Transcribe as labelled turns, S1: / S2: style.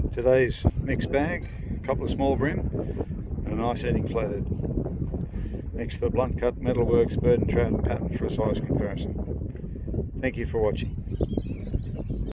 S1: Today's mixed bag, a couple of small bream and a nice eating flathead. Next to the blunt cut metalworks bird and trout pattern for a size comparison. Thank you for watching.